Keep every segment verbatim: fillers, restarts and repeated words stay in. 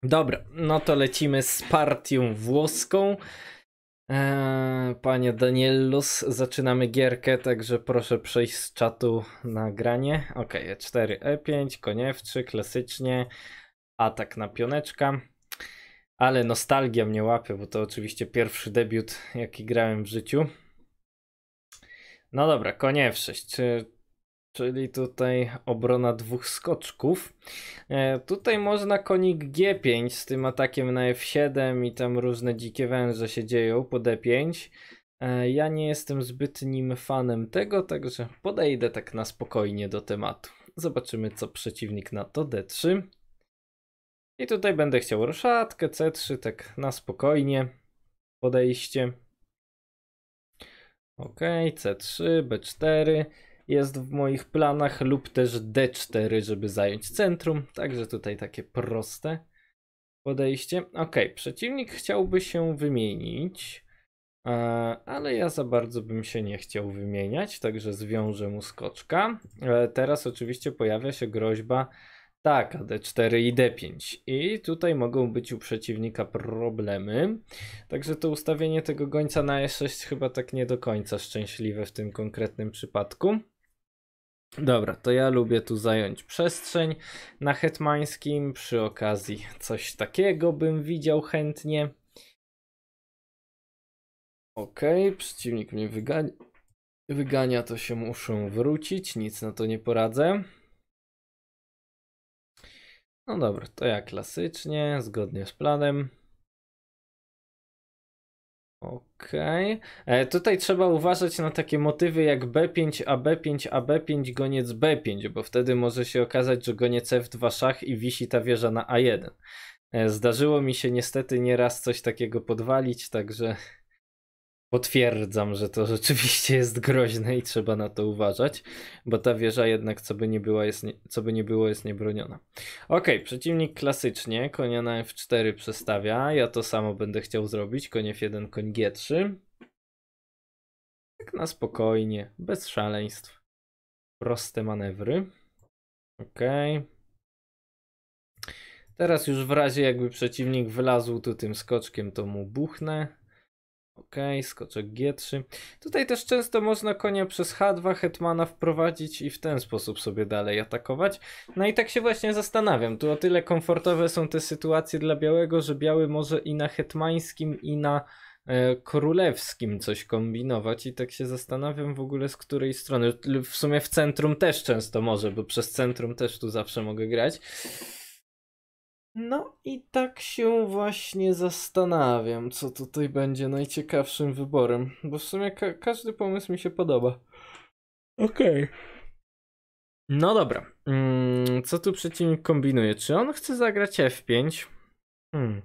Dobra, no to lecimy z partią włoską. Eee, panie Danielus, zaczynamy gierkę, także proszę przejść z czatu na granie. Ok, e cztery, e pięć, koń f trzy, klasycznie. Atak na pioneczka. Ale nostalgia mnie łapie, bo to oczywiście pierwszy debiut, jaki grałem w życiu. No dobra, koń f sześć, czy... czyli tutaj obrona dwóch skoczków. E, tutaj można konik g pięć z tym atakiem na f siedem i tam różne dzikie węże się dzieją po d pięć. E, ja nie jestem zbytnim fanem tego, także podejdę tak na spokojnie do tematu. Zobaczymy, co przeciwnik na to. d trzy. I tutaj będę chciał roszadkę, c trzy, tak na spokojnie podejście. Ok, c trzy, b cztery. Jest w moich planach, lub też d cztery, żeby zająć centrum. Także tutaj takie proste podejście. Ok, przeciwnik chciałby się wymienić, ale ja za bardzo bym się nie chciał wymieniać, także zwiążę mu skoczka. Teraz oczywiście pojawia się groźba tak, d cztery i d pięć. I tutaj mogą być u przeciwnika problemy. Także to ustawienie tego gońca na e sześć chyba tak nie do końca szczęśliwe w tym konkretnym przypadku. Dobra, to ja lubię tu zająć przestrzeń na hetmańskim. Przy okazji coś takiego bym widział chętnie. Ok, przeciwnik mnie wygania. Wygania, to się muszę wrócić, nic na to nie poradzę. No dobra, to ja klasycznie, zgodnie z planem. Okej. Okay. Tutaj trzeba uważać na takie motywy jak b pięć, a b pięć, a b pięć, goniec b pięć, bo wtedy może się okazać, że goniec f dwa szach i wisi ta wieża na a jeden. E, zdarzyło mi się niestety nieraz coś takiego podwalić, także potwierdzam, że to rzeczywiście jest groźne i trzeba na to uważać, bo ta wieża jednak, co by nie było, jest, nie, co by nie było, jest niebroniona. Ok, przeciwnik klasycznie konia na f cztery przestawia, ja to samo będę chciał zrobić, koń f jeden, koń g trzy. Tak na spokojnie, bez szaleństw. Proste manewry. Ok. Teraz już w razie jakby przeciwnik wylazł tu tym skoczkiem, to mu buchnę. Ok, skoczek g trzy. Tutaj też często można konia przez h dwa hetmana wprowadzić i w ten sposób sobie dalej atakować. No i tak się właśnie zastanawiam. Tu o tyle komfortowe są te sytuacje dla białego, że biały może i na hetmańskim, i na e, królewskim coś kombinować. I tak się zastanawiam w ogóle z której strony. W sumie w centrum też często może, bo przez centrum też tu zawsze mogę grać. No i tak się właśnie zastanawiam, co tutaj będzie najciekawszym wyborem, bo w sumie ka każdy pomysł mi się podoba. Okej. Okay. No dobra, hmm, co tu przeciwnik kombinuje? Czy on chce zagrać f pięć? Hmm.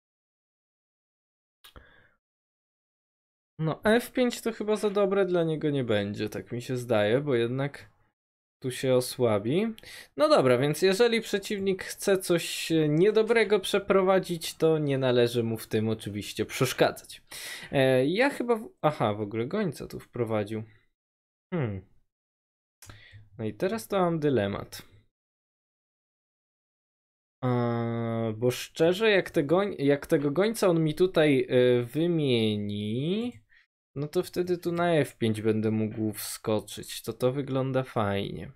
No f pięć to chyba za dobre dla niego nie będzie, tak mi się zdaje, bo jednak tu się osłabi. No dobra, więc jeżeli przeciwnik chce coś niedobrego przeprowadzić, to nie należy mu w tym oczywiście przeszkadzać. E, ja chyba... W... Aha, w ogóle gońca tu wprowadził. Hmm. No i teraz to mam dylemat. E, bo szczerze, jak, te goń... jak tego gońca on mi tutaj y, wymieni, no to wtedy tu na f pięć będę mógł wskoczyć. To to wygląda fajnie.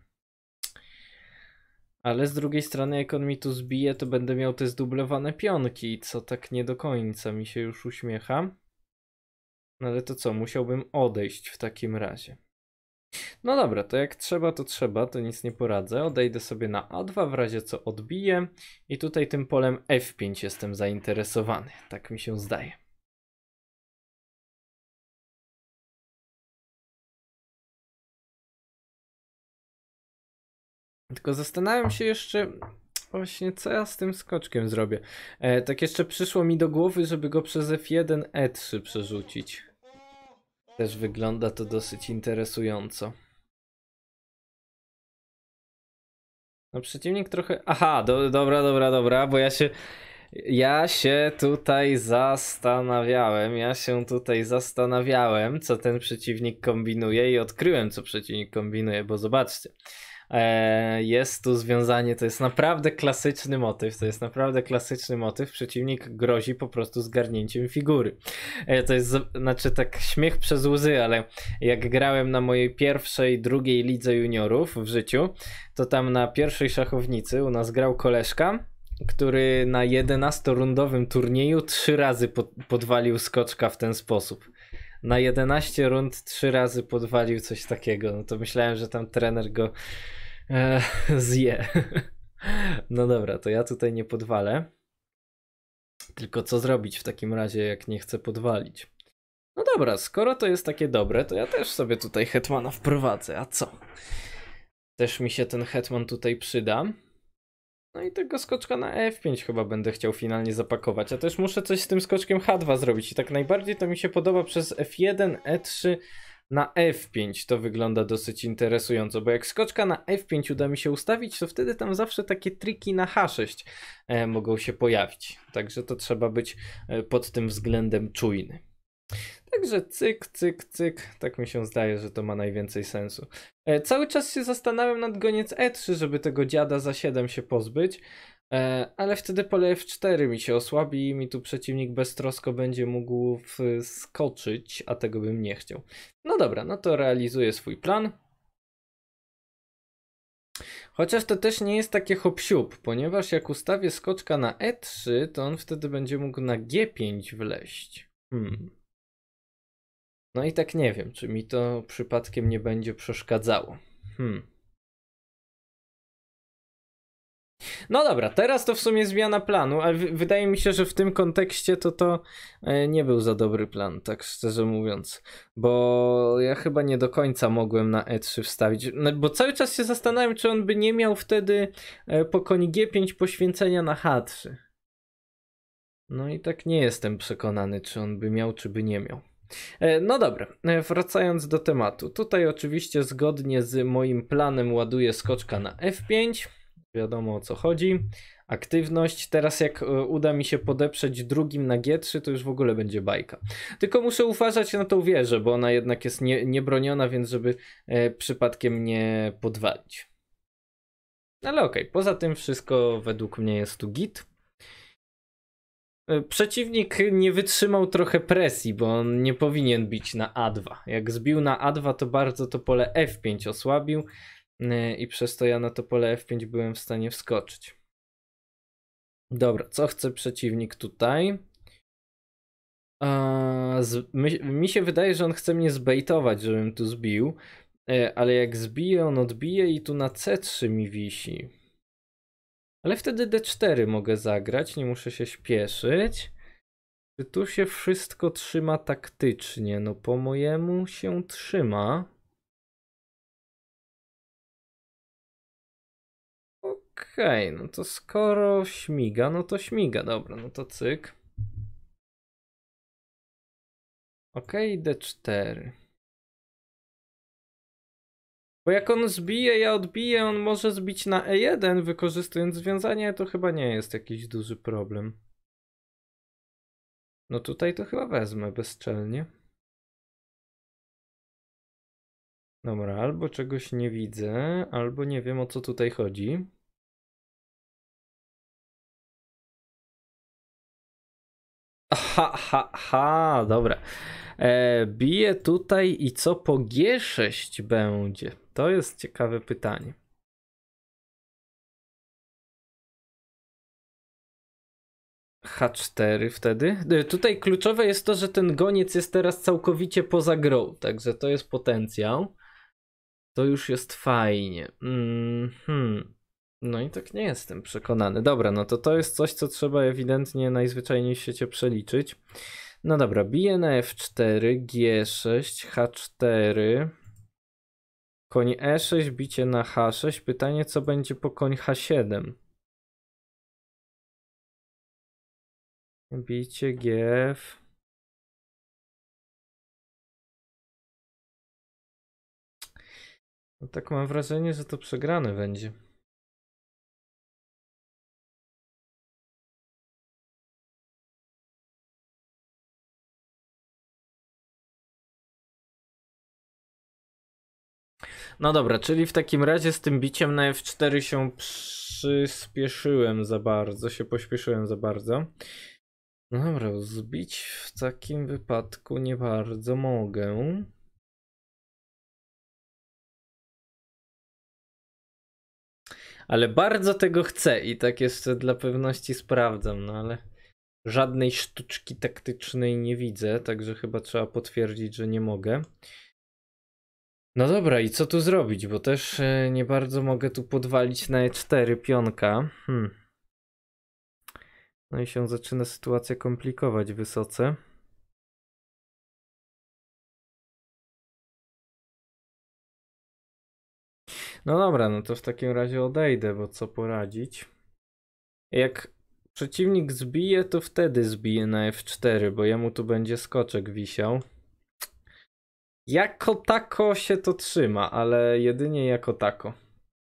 Ale z drugiej strony, jak on mi tu zbije, to będę miał te zdublowane pionki, co tak nie do końca mi się już uśmiecha. No ale to co, musiałbym odejść w takim razie. No dobra, to jak trzeba, to trzeba, to nic nie poradzę. Odejdę sobie na a dwa, w razie co odbiję. I tutaj tym polem f pięć jestem zainteresowany, tak mi się zdaje. Tylko zastanawiam się jeszcze właśnie, co ja z tym skoczkiem zrobię. E, tak jeszcze przyszło mi do głowy, żeby go przez f jeden, e trzy przerzucić. Też wygląda to dosyć interesująco. No przeciwnik trochę... Aha, do, dobra, dobra, dobra, bo ja się... Ja się tutaj zastanawiałem, ja się tutaj zastanawiałem, co ten przeciwnik kombinuje i odkryłem, co przeciwnik kombinuje, bo zobaczcie. E, jest tu związanie, to jest naprawdę klasyczny motyw, to jest naprawdę klasyczny motyw, przeciwnik grozi po prostu zgarnięciem figury. E, to jest, znaczy tak śmiech przez łzy, ale jak grałem na mojej pierwszej, drugiej lidze juniorów w życiu, to tam na pierwszej szachownicy u nas grał koleżka, który na jedenastorundowym turnieju trzy razy pod, podwalił skoczka w ten sposób. Na jedenaście rund trzy razy podwalił coś takiego. No to myślałem, że tam trener go e, zje. No dobra, to ja tutaj nie podwalę. Tylko co zrobić w takim razie, jak nie chcę podwalić? No dobra, skoro to jest takie dobre, to ja też sobie tutaj hetmana wprowadzę. A co? Też mi się ten hetman tutaj przyda. No i tego skoczka na F pięć chyba będę chciał finalnie zapakować. A też muszę coś z tym skoczkiem H dwa zrobić. I tak najbardziej to mi się podoba przez F jeden, E trzy na F pięć. To wygląda dosyć interesująco, bo jak skoczka na F pięć uda mi się ustawić, to wtedy tam zawsze takie triki na H sześć e, mogą się pojawić. Także to trzeba być e, pod tym względem czujny. Także cyk, cyk, cyk. Tak mi się zdaje, że to ma najwięcej sensu. E, cały czas się zastanawiam nad goniec E trzy, żeby tego dziada za siedem się pozbyć. E, ale wtedy pole F cztery mi się osłabi i mi tu przeciwnik beztrosko będzie mógł wskoczyć, a tego bym nie chciał. No dobra, no to realizuję swój plan. Chociaż to też nie jest takie hop-siup, ponieważ jak ustawię skoczka na E trzy, to on wtedy będzie mógł na G pięć wleźć. Hmm. No i tak nie wiem, czy mi to przypadkiem nie będzie przeszkadzało. Hmm. No dobra, teraz to w sumie zmiana planu, ale wydaje mi się, że w tym kontekście to to nie był za dobry plan, tak szczerze mówiąc. Bo ja chyba nie do końca mogłem na E trzy wstawić, no, bo cały czas się zastanawiam, czy on by nie miał wtedy po koni G pięć poświęcenia na H trzy. No i tak nie jestem przekonany, czy on by miał, czy by nie miał. No dobra, wracając do tematu. Tutaj oczywiście zgodnie z moim planem ładuję skoczka na F pięć. Wiadomo o co chodzi. Aktywność. Teraz jak uda mi się podeprzeć drugim na G trzy, to już w ogóle będzie bajka. Tylko muszę uważać na tą wieżę, bo ona jednak jest nie, niebroniona, więc żeby e, przypadkiem nie podwalić. Ale okej, okay. Poza tym wszystko według mnie jest tu git. Przeciwnik nie wytrzymał trochę presji, bo on nie powinien bić na A dwa. Jak zbił na A dwa, to bardzo to pole F pięć osłabił i przez to ja na to pole F pięć byłem w stanie wskoczyć. Dobra, co chce przeciwnik tutaj? A, z, my, mi się wydaje, że on chce mnie zbejtować, żebym tu zbił, ale jak zbije, on odbije i tu na C trzy mi wisi. Ale wtedy D cztery mogę zagrać, nie muszę się śpieszyć. Czy tu się wszystko trzyma taktycznie? No po mojemu się trzyma. Okej, okay, no to skoro śmiga, no to śmiga. Dobra, no to cyk. Okej, okay, D cztery. Bo jak on zbije, ja odbiję, on może zbić na E jeden, wykorzystując związanie, to chyba nie jest jakiś duży problem. No tutaj to chyba wezmę bezczelnie. Dobra, albo czegoś nie widzę, albo nie wiem o co tutaj chodzi. Ha, ha, ha, dobra. E, bije tutaj i co po G sześć będzie? To jest ciekawe pytanie. H cztery wtedy. Tutaj kluczowe jest to, że ten goniec jest teraz całkowicie poza grą, także to jest potencjał. To już jest fajnie. Mm -hmm. No i tak nie jestem przekonany. Dobra, no to to jest coś, co trzeba ewidentnie najzwyczajniej w świecie przeliczyć. No dobra, bije na F cztery, G sześć, H cztery. Koń E sześć, bicie na H sześć. Pytanie, co będzie po koń H siedem? Bicie G F. No tak mam wrażenie, że to przegrane będzie. No dobra, czyli w takim razie z tym biciem na F cztery się przyspieszyłem za bardzo, się pośpieszyłem za bardzo. No dobra, zbić w takim wypadku nie bardzo mogę. Ale bardzo tego chcę i tak jeszcze dla pewności sprawdzam, no ale żadnej sztuczki taktycznej nie widzę, także chyba trzeba potwierdzić, że nie mogę. No dobra, i co tu zrobić, bo też nie bardzo mogę tu podwalić na E cztery pionka. Hmm. No i się zaczyna sytuacja komplikować wysoce. No dobra, no to w takim razie odejdę, bo co poradzić. Jak przeciwnik zbije, to wtedy zbije na F cztery, bo jemu tu będzie skoczek wisiał. Jako tako się to trzyma, ale jedynie jako tako.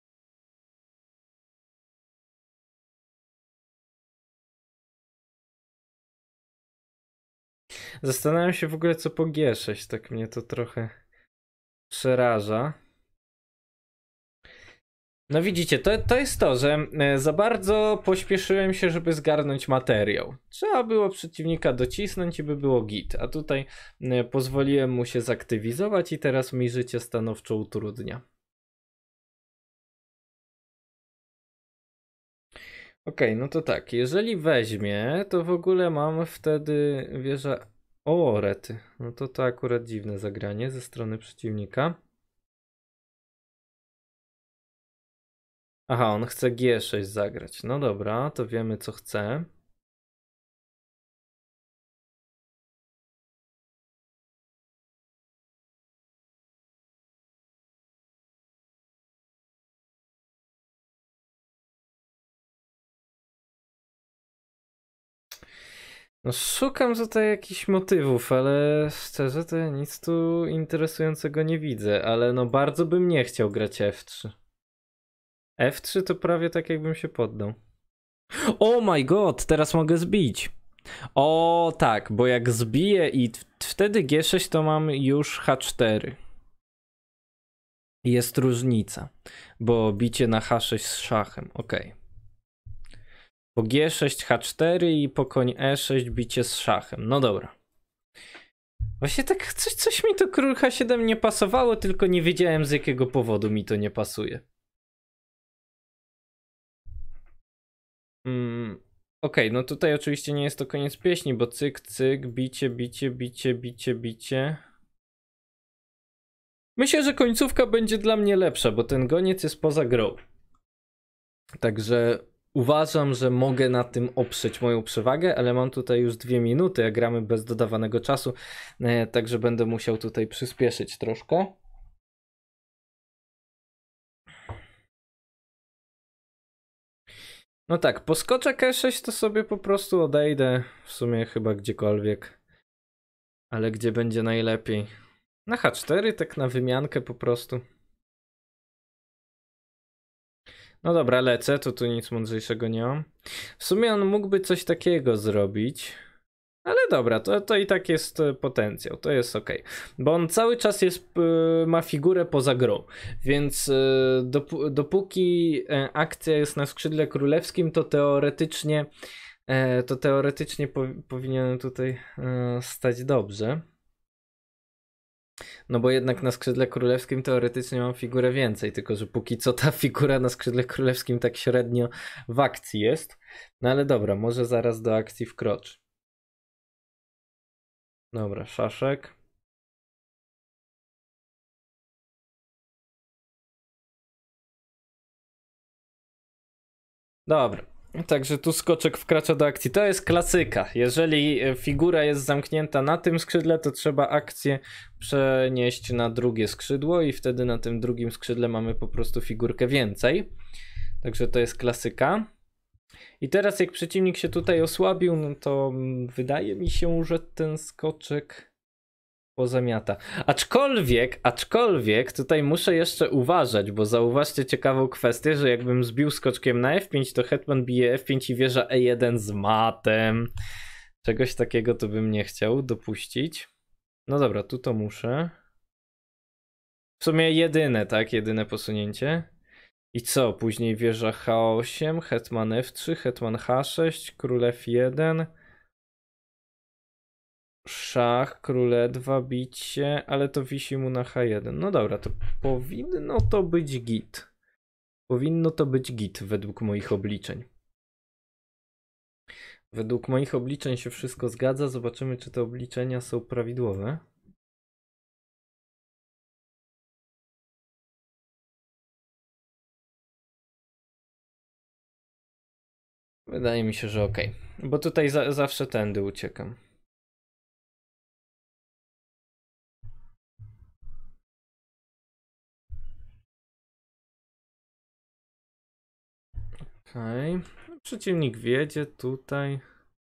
Zastanawiam się w ogóle co po G sześć, tak mnie to trochę przeraża. No widzicie, to, to jest to, że za bardzo pośpieszyłem się, żeby zgarnąć materiał. Trzeba było przeciwnika docisnąć i by było git, a tutaj pozwoliłem mu się zaktywizować i teraz mi życie stanowczo utrudnia. Okej, okay, no to tak, jeżeli weźmie, to w ogóle mam wtedy wieża... O, rety, no to to akurat dziwne zagranie ze strony przeciwnika. Aha, on chce G sześć zagrać. No dobra, to wiemy co chce. No szukam tutaj jakichś motywów, ale szczerze to ja nic tu interesującego nie widzę, ale no bardzo bym nie chciał grać F trzy. F trzy to prawie tak jakbym się poddał. Oh my god, teraz mogę zbić. O tak, bo jak zbiję i wtedy G sześć to mam już H cztery. Jest różnica, bo bicie na H sześć z szachem, ok. Po G sześć H cztery i po koń E sześć bicie z szachem, no dobra. Właśnie tak coś, coś mi to król H siedem nie pasowało, tylko nie wiedziałem z jakiego powodu mi to nie pasuje. Mm, Okej, okay, no tutaj oczywiście nie jest to koniec pieśni, bo cyk, cyk, bicie, bicie, bicie, bicie, bicie. Myślę, że końcówka będzie dla mnie lepsza, bo ten goniec jest poza grą. Także uważam, że mogę na tym oprzeć moją przewagę, ale mam tutaj już dwie minuty, a gramy bez dodawanego czasu, także będę musiał tutaj przyspieszyć troszkę. No tak, po skoczek E sześć to sobie po prostu odejdę, w sumie chyba gdziekolwiek, ale gdzie będzie najlepiej. Na H cztery, tak na wymiankę po prostu. No dobra, lecę, to tu nic mądrzejszego nie mam. W sumie on mógłby coś takiego zrobić. Ale dobra, to, to i tak jest potencjał, to jest ok. Bo on cały czas jest, ma figurę poza grą, więc dop dopóki akcja jest na skrzydle królewskim, to teoretycznie to teoretycznie po powinienem tutaj stać dobrze. No bo jednak na skrzydle królewskim teoretycznie mam figurę więcej, tylko że póki co ta figura na skrzydle królewskim tak średnio w akcji jest. No ale dobra, może zaraz do akcji wkroczy. Dobra, szaszek. Dobra, także tu skoczek wkracza do akcji. To jest klasyka. Jeżeli figura jest zamknięta na tym skrzydle, to trzeba akcję przenieść na drugie skrzydło i wtedy na tym drugim skrzydle mamy po prostu figurkę więcej. Także to jest klasyka. I teraz jak przeciwnik się tutaj osłabił, no to wydaje mi się, że ten skoczek pozamiata. Aczkolwiek, aczkolwiek tutaj muszę jeszcze uważać, bo zauważcie ciekawą kwestię, że jakbym zbił skoczkiem na F pięć, to hetman bije F pięć i wieża E jeden z matem. Czegoś takiego to bym nie chciał dopuścić. No dobra, tu to muszę. W sumie jedyne, tak? Jedyne posunięcie. I co? Później wieża H osiem, hetman F trzy, hetman H sześć, król F jeden. Szach, król E dwa, bicie, ale to wisi mu na H jeden. No dobra, to powinno to być git. Powinno to być git według moich obliczeń. Według moich obliczeń się wszystko zgadza. Zobaczymy, czy te obliczenia są prawidłowe. Wydaje mi się, że ok. Bo tutaj za zawsze tędy uciekam. Okej. Okay. Przeciwnik wiedzie tutaj.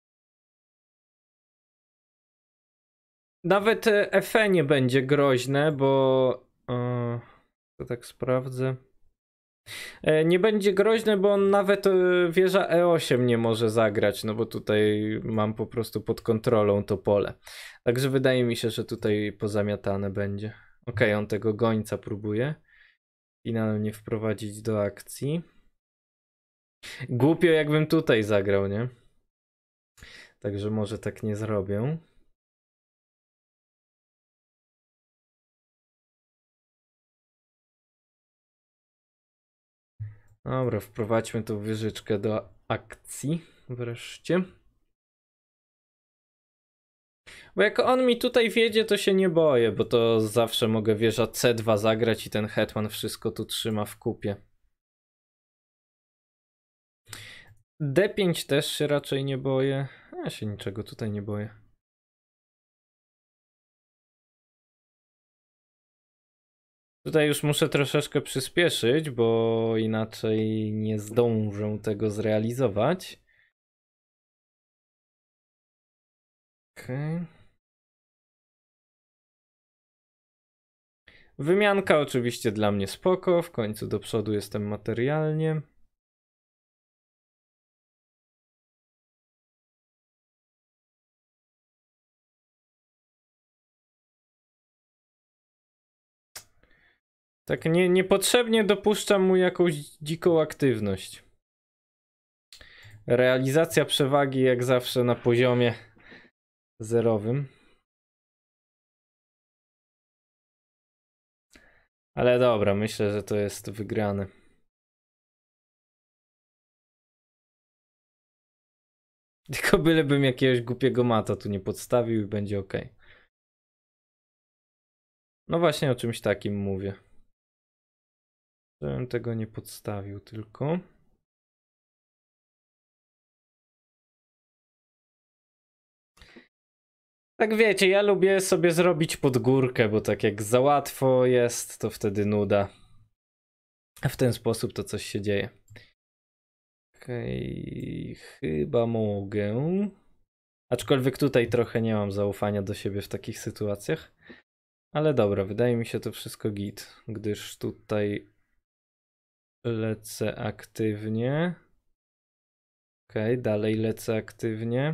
Nawet F E nie będzie groźne, bo... Yy, to tak sprawdzę. Nie będzie groźne, bo on nawet wieża E osiem nie może zagrać, no bo tutaj mam po prostu pod kontrolą to pole. Także wydaje mi się, że tutaj pozamiatane będzie. Ok, on tego gońca próbuje finalnie wprowadzić do akcji. Głupio jakbym tutaj zagrał, nie? Także może tak nie zrobię. Dobra, wprowadźmy tą wieżyczkę do akcji wreszcie. Bo jak on mi tutaj wiedzie, to się nie boję, bo to zawsze mogę wieża C dwa zagrać i ten hetman wszystko tu trzyma w kupie. D pięć też się raczej nie boję. Ja się niczego tutaj nie boję. Tutaj już muszę troszeczkę przyspieszyć, bo inaczej nie zdążę tego zrealizować. Okej. Okay. Wymianka oczywiście dla mnie spoko, w końcu do przodu jestem materialnie. Tak nie, niepotrzebnie dopuszczam mu jakąś dziką aktywność. Realizacja przewagi jak zawsze na poziomie zerowym. Ale dobra, myślę, że to jest wygrane. Tylko bylebym jakiegoś głupiego mata tu nie podstawił i będzie ok. No właśnie o czymś takim mówię. Żebym tego nie podstawił tylko. Tak wiecie, ja lubię sobie zrobić pod górkę, bo tak jak za łatwo jest, to wtedy nuda. A w ten sposób to coś się dzieje. Okej, okay, chyba mogę. Aczkolwiek tutaj trochę nie mam zaufania do siebie w takich sytuacjach. Ale dobra, wydaje mi się to wszystko git, gdyż tutaj lecę aktywnie. Okej, okay, dalej lecę aktywnie.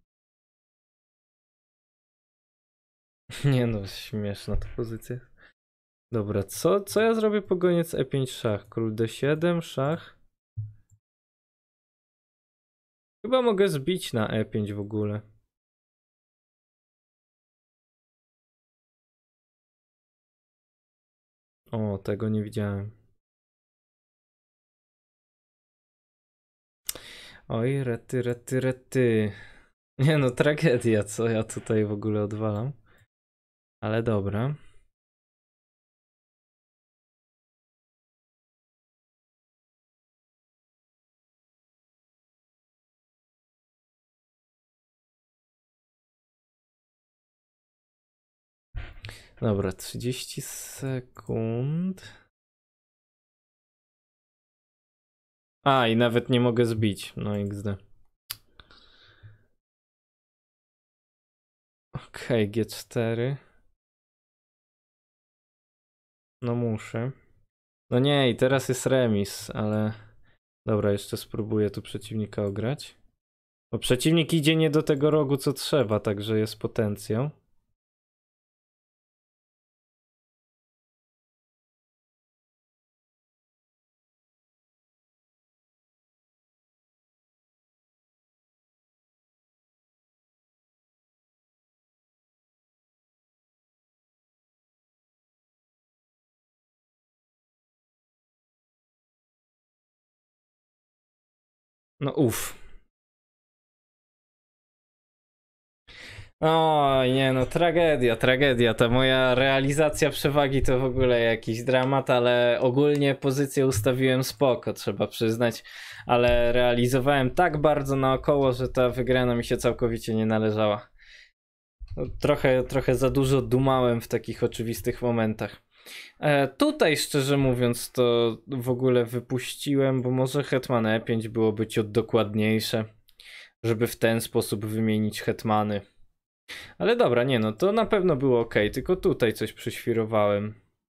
Nie no, śmieszna ta pozycja. Dobra, co, co ja zrobię po goniec E pięć szach? Król D siedem, szach. Chyba mogę zbić na E pięć w ogóle. O, tego nie widziałem. Oj, rety, rety, rety. Nie no, tragedia, co ja tutaj w ogóle odwalam. Ale dobra. Dobra, trzydzieści sekund. A, i nawet nie mogę zbić. No X D. Okej, okay, G cztery. No muszę. No nie, i teraz jest remis, ale... Dobra, jeszcze spróbuję tu przeciwnika ograć. Bo przeciwnik idzie nie do tego rogu, co trzeba, także jest potencjał. No uff. Oj, nie no, tragedia, tragedia. Ta moja realizacja przewagi to w ogóle jakiś dramat, ale ogólnie pozycję ustawiłem spoko, trzeba przyznać. Ale realizowałem tak bardzo naokoło, że ta wygrana mi się całkowicie nie należała. No, trochę, trochę za dużo dumałem w takich oczywistych momentach. E, tutaj szczerze mówiąc to w ogóle wypuściłem, bo może hetman e pięć byłoby ciut dokładniejsze, żeby w ten sposób wymienić hetmany. Ale dobra, nie no, to na pewno było ok, tylko tutaj coś przyświrowałem.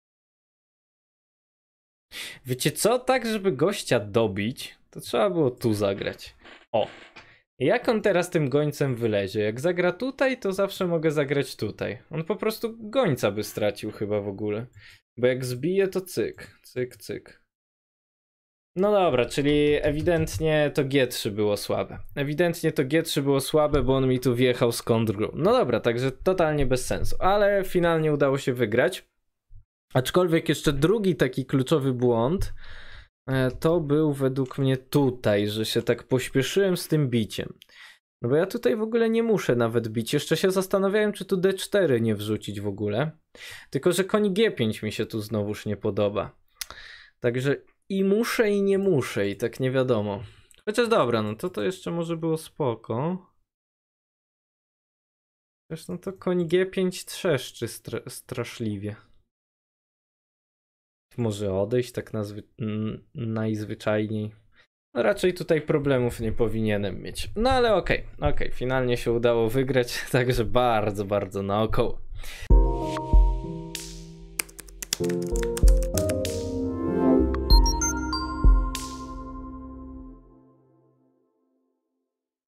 Wiecie co? Tak, żeby gościa dobić, to trzeba było tu zagrać. O! Jak on teraz tym gońcem wylezie? Jak zagra tutaj, to zawsze mogę zagrać tutaj. On po prostu gońca by stracił chyba w ogóle. Bo jak zbije, to cyk, cyk, cyk. No dobra, czyli ewidentnie to G trzy było słabe. Ewidentnie to G trzy było słabe, bo on mi tu wjechał z kontrgrą. No dobra, także totalnie bez sensu. Ale finalnie udało się wygrać. Aczkolwiek jeszcze drugi taki kluczowy błąd to był według mnie tutaj, że się tak pośpieszyłem z tym biciem. No bo ja tutaj w ogóle nie muszę nawet bić. Jeszcze się zastanawiałem, czy tu D cztery nie wrzucić w ogóle. Tylko że koń G pięć mi się tu znowuż nie podoba. Także i muszę i nie muszę i tak nie wiadomo. Chociaż dobra, no to to jeszcze może było spoko. Zresztą to koń G pięć trzeszczy stra straszliwie. Może odejść tak nazwy najzwyczajniej. No raczej tutaj problemów nie powinienem mieć. No ale okej, okay, okej, okay. Finalnie się udało wygrać, także bardzo, bardzo naokoło.